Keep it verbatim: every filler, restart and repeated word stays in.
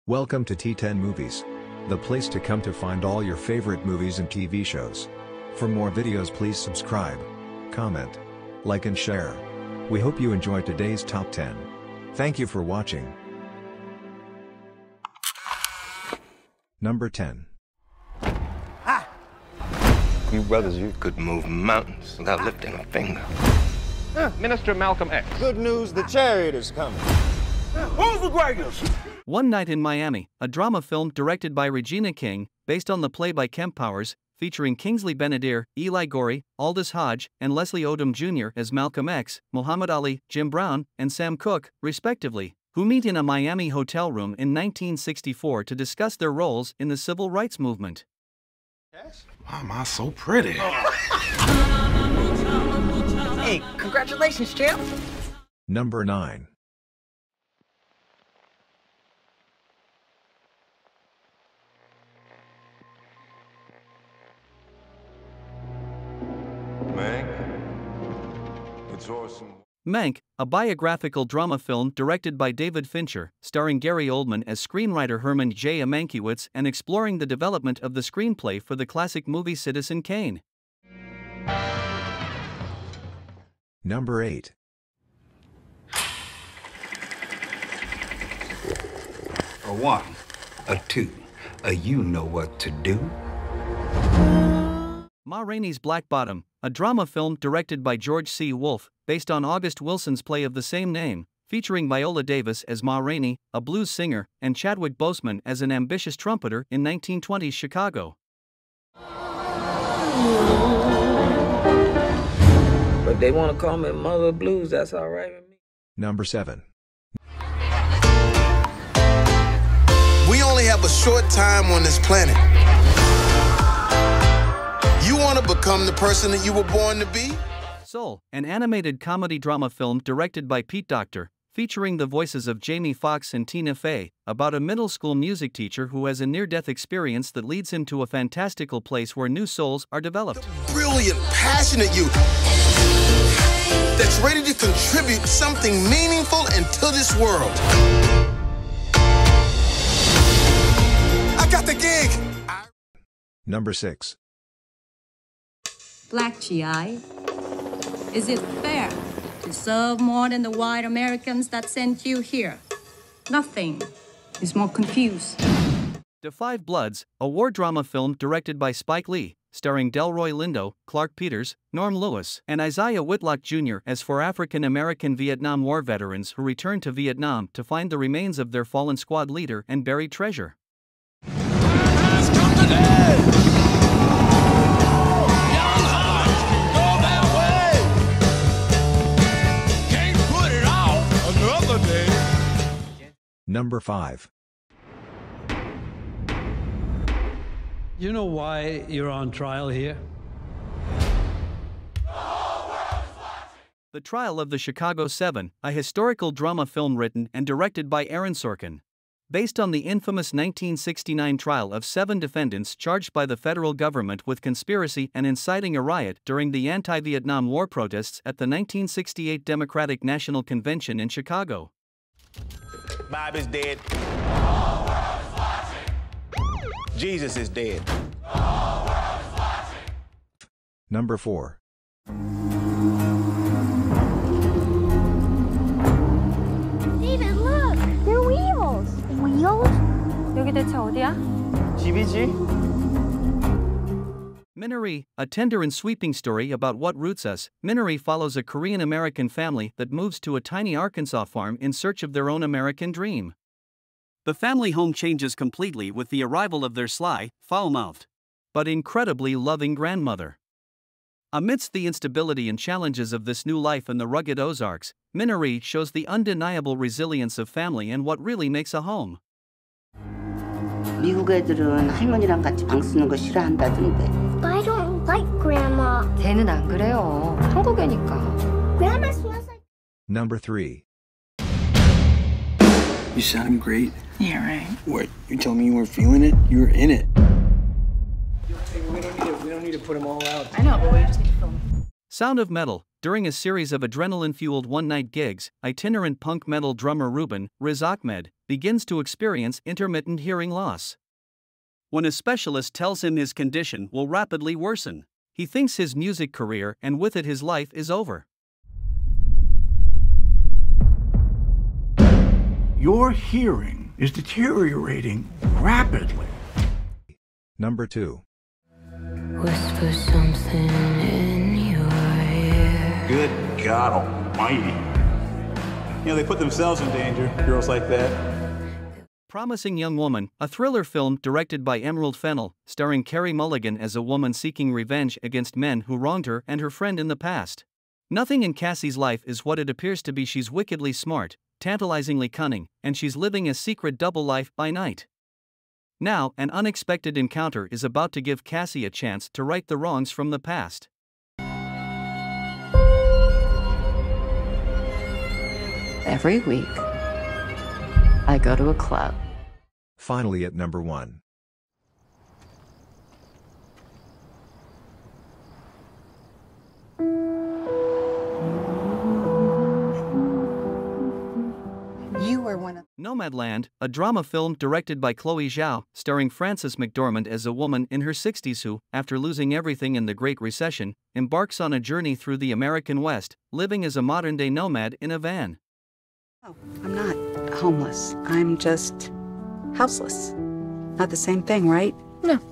Welcome to T ten Movies, the place to come to find all your favorite movies and T V shows. For more videos, please subscribe, comment, like and share. We hope you enjoyed today's top ten. Thank you for watching. Number ten. Ah! You brothers, you could move mountains without lifting a finger. Uh, Minister Malcolm X. Good news, the chariot is coming. Who's the greatest? One Night in Miami, a drama film directed by Regina King, based on the play by Kemp Powers, featuring Kingsley Ben-Adir, Eli Goree, Aldous Hodge, and Leslie Odom Junior as Malcolm X, Muhammad Ali, Jim Brown, and Sam Cooke, respectively, who meet in a Miami hotel room in nineteen sixty-four to discuss their roles in the civil rights movement. Why am I so pretty? Hey, congratulations, champ! Number nine. Mank, it's awesome. Mank, a biographical drama film directed by David Fincher, starring Gary Oldman as screenwriter Herman J. Mankiewicz and exploring the development of the screenplay for the classic movie Citizen Kane. Number eight. A one, a two, a you know what to do. Ma Rainey's Black Bottom, a drama film directed by George C. Wolfe, based on August Wilson's play of the same name, featuring Viola Davis as Ma Rainey, a blues singer, and Chadwick Boseman as an ambitious trumpeter in nineteen twenties Chicago. But they want to call me Mother Blues, that's all right with me. Number seven. We only have a short time on this planet. You want to become the person that you were born to be? Soul, an animated comedy drama film directed by Pete Docter, featuring the voices of Jamie Foxx and Tina Fey, about a middle school music teacher who has a near-death experience that leads him to a fantastical place where new souls are developed. The brilliant, passionate you that's ready to contribute something meaningful into this world. I got the gig! Number six. Black G I, is it fair to serve more than the white Americans that sent you here? Nothing is more confused. Da Five Bloods, a war drama film directed by Spike Lee, starring Delroy Lindo, Clark Peters, Norm Lewis, and Isaiah Whitlock Junior as four African-American Vietnam War veterans who return to Vietnam to find the remains of their fallen squad leader and buried treasure. Number five. You know why you're on trial here? The Trial of the Chicago Seven, a historical drama film written and directed by Aaron Sorkin. Based on the infamous nineteen sixty-nine trial of seven defendants charged by the federal government with conspiracy and inciting a riot during the anti-Vietnam War protests at the nineteen sixty-eight Democratic National Convention in Chicago. Bob is dead. Jesus is dead. Number four. David, look! They're wheels! Wheels? 여기 대체 어디야? 집이지? Minari, a tender and sweeping story about what roots us. Minari follows a Korean-American family that moves to a tiny Arkansas farm in search of their own American dream. The family home changes completely with the arrival of their sly, foul-mouthed, but incredibly loving grandmother. Amidst the instability and challenges of this new life in the rugged Ozarks, Minari shows the undeniable resilience of family and what really makes a home. 미국 애들은 할머니랑 같이 방 쓰는 거 싫어한다던데. I don't like Grandma. 쟤는 안 그래요. 한국애니까. Grandma smells like... Number three. You sound great. Yeah, right. What? You telling me you weren't feeling it? You were in it. Hey, we don't need to, we don't need to put them all out. I know, but we just need to film. Sound of Metal. During a series of adrenaline-fueled one-night gigs, itinerant punk metal drummer Ruben, Riz Ahmed, begins to experience intermittent hearing loss. When a specialist tells him his condition will rapidly worsen, he thinks his music career and with it his life is over. Your hearing is deteriorating rapidly. Number two. Whisper something in your ear. Good God almighty. You know, they put themselves in danger, girls like that. Promising Young Woman, a thriller film directed by Emerald Fennell, starring Carey Mulligan as a woman seeking revenge against men who wronged her and her friend in the past. Nothing in Cassie's life is what it appears to be. She's wickedly smart, tantalizingly cunning, and she's living a secret double life by night. Now, an unexpected encounter is about to give Cassie a chance to right the wrongs from the past. Every week, I go to a club. Finally at number one. You were one of Nomadland, a drama film directed by Chloe Zhao, starring Frances McDormand as a woman in her sixties who, after losing everything in the Great Recession, embarks on a journey through the American West, living as a modern-day nomad in a van. Oh, I'm not homeless. I'm just houseless. Not the same thing, right? No.